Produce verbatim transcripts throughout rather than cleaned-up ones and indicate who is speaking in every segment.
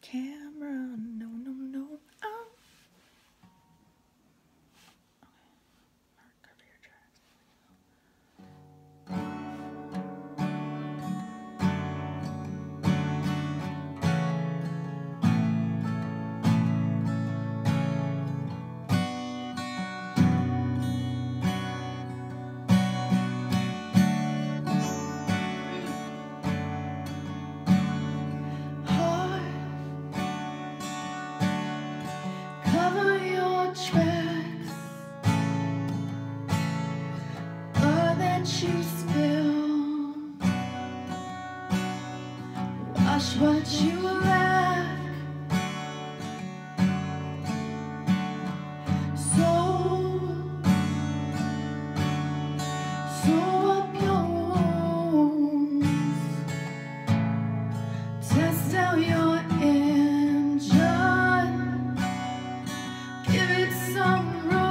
Speaker 1: camera. No, no, no. Oh. Okay. Cover your tracks. You spill, wash what you lack. So, sew up your wounds, test out your engine, give it some room.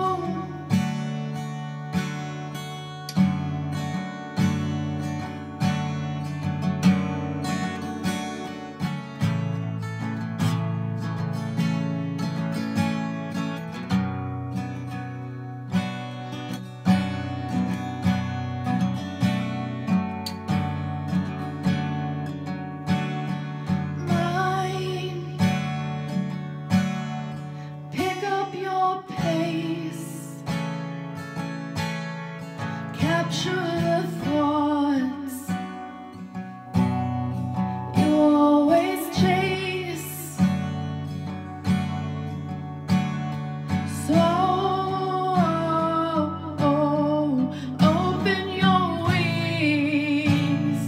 Speaker 1: Capture the thoughts you always chase. So open your wings,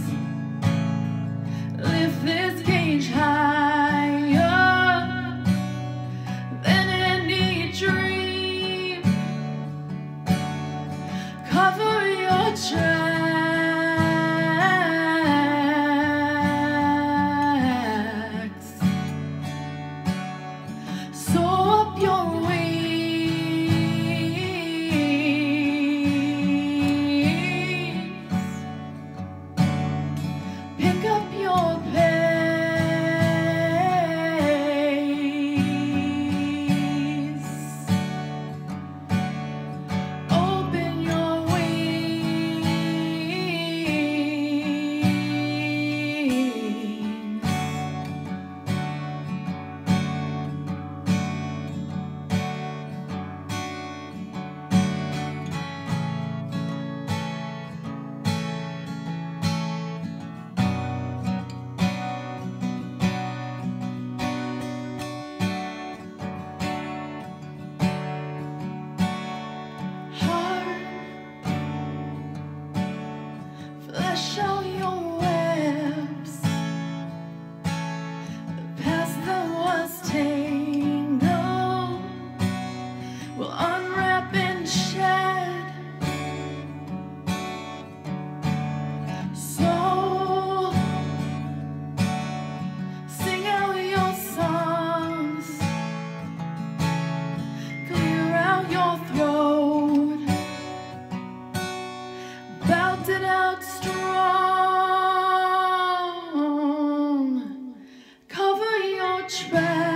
Speaker 1: lift this cage higher than any dream. Cover your tracks, sew up your wings, pick up your pace, open your flesh out your webs. The past that was tangled will unwrap and shed. So sing out your songs, clear out your throat, belt it out strong, cover your tracks.